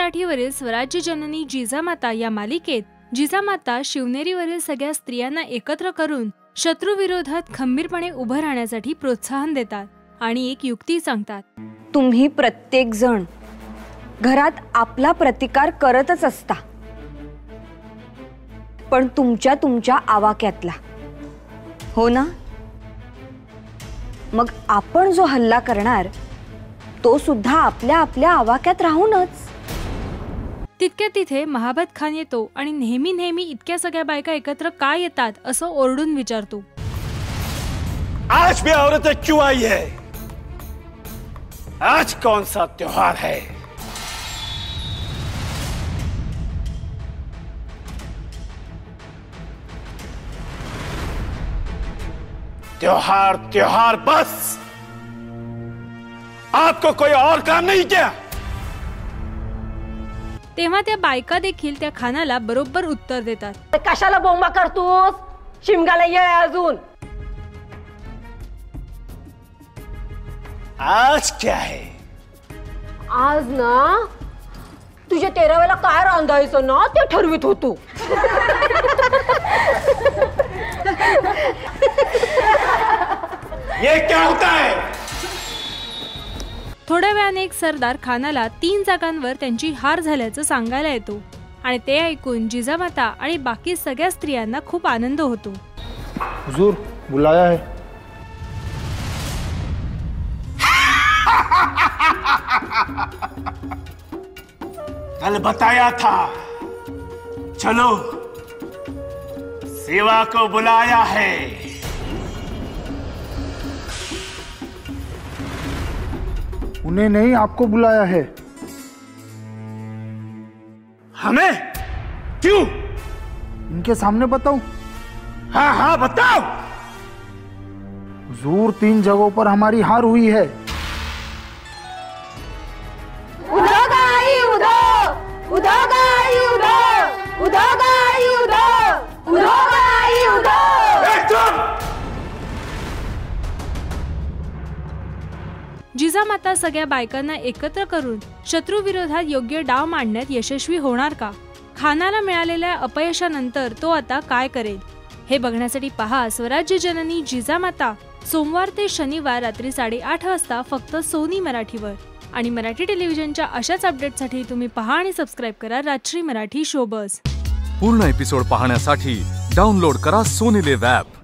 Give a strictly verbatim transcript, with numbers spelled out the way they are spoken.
मराठीवरील स्वराज्य जननी जिजामाता या मालिकेत जिजामाता शिवनेरीवरील सगळ्या स्त्रियांना एकत्र करून शत्रूविरोधात खंबीरपणे उभं राहण्यासाठी प्रोत्साहन देतात आणि एक युक्ती सांगतात। तुम्ही प्रत्येक जण घरात आपला प्रतिकार करतच असता, पण तुमच्या तुमच्या आवाक्यातला, हो ना? मग आपण जो हल्ला करणार तो सुद्धा आपल्या आपल्या आवाक्यात राहूनच। तितक्या तिथे महाबत खान येतो आणि नेहमी नेहमी इतक्या सगळ्या बायका एकत्र का येतात असं ओरडून विचारतो। आज भी औरतें क्यों आई है? आज कौन सा त्योहार है? त्योहार त्योहार बस। आपको कोई और काम नहीं क्या? तेव्हा त्या बायका देखील त्या खानाला बरोबर उत्तर देतात। कशाला बोंबा करतोस? शिमगाला ये अजून। आज क्या है? आज ना तुझ्या तेराव्याला काय रांधायचं ना ते ठरवित होतो। ये क्या होता है? थोड्या वेळाने एक सरदार खानाला तीन जागांवर त्यांची हार झाल्याचं सांगायला येतो आणि ते ऐकून जिजामाता आणि बाकी सगळ्या स्त्रियांना खूप आनंद होतो। हुजूर बुलाया है। कल बताया था, चलो सेवा को बुलाया है। उन्हें नहीं, आपको बुलाया है। हमें? क्यों? इनके सामने बताऊं? हाँ हाँ बताओ। हुजूर तीन जगहों पर हमारी हार हुई है। उधो गाई उधो, उधो गाई उधो, उधो गाई उधो, उधो गाई उधो। जिजामाता सगळ्या बायकांना एकत्र करून शत्रूविरोधात योग्य डाव मांडण्यात यशस्वी होणार का? खानाला मिळालेल्या अपयशानंतर तो आता काय करेल? हे बघण्यासाठी पहा स्वराज्य जननी जिजामाता सोमवार ते शनिवार रात्री साडेआठ वाजता फक्त सोनी मराठीवर। आणि मराठी टेलिव्हिजनच्या अशाच अपडेटसाठी तुम्ही पहा आणि सबस्क्राइब करा राजश्री मराठी शोबस। पूर्ण एपिसोड पाहण्यासाठी डाउनलोड करा सोनी लिव्ह ॲप।